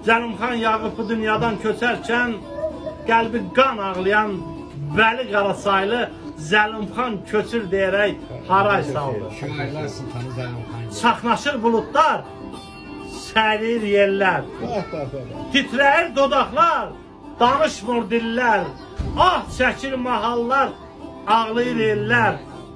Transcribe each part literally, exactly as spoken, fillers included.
Zəlimxan Yaqub'u dünyadan köçərkən qəlbi qan ağlayan Vəli Qarasaylı Zəlimxan köçür deyərək haray saldı. Şairlər sultanı Zəlimxan. Çaxnaşır buludlar, sərir yerlər, titrəyir dodaqlar, danışmır dillər, ah çəkir mahallar, ağlayır ellər.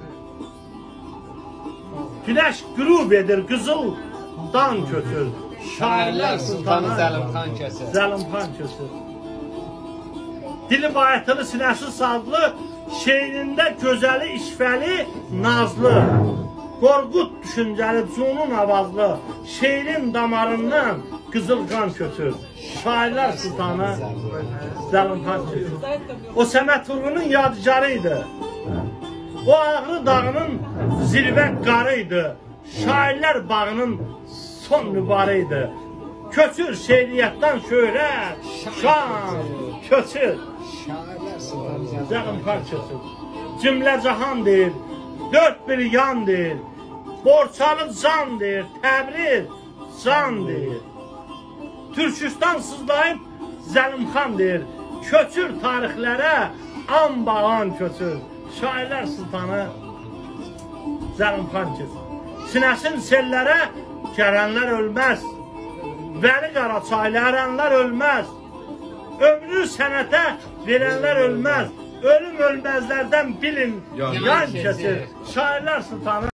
Güneş qürub edir, qızıl dan köçür. Şairlər sultanı Zəlimxan köçür. Zəlimxan köçür. Dili bayatını, sinəsi sazlı, şeirində gözəli, işvəli, nazlı. Qorqud düşüncəli, cunun avazlı, şeirin damarından qızıl qan köçür. Şairlər sultanı Zəlimxan köçür. O Səməd Vurğunun yadigarıydı. O Ağrı dağının zirvə qarıydı. Şairlər bağının son nübarıydı. Köçür şeiriyyatdan şöhrət, şan, köçür. Şairlər sultanı Zəlimxan köçür. Cümlə cahan deyir, dörd bir yan deyir, Borçalı can deyir, Təbriz can deyir. Türkistan sızlayıb Zəlimxan deyir, köçür tarixlərə, an bağan köçür. Şairlər sultanı Zəlimxan köçür. Sinəsin sellərə gələnlər ölməz, Vəli Qaraçaylı ərənlər ölməz, ömrü sənətə verənlər ölməz, ölüm ölməzlərdən bilin yan keçir. Şairlər sultanı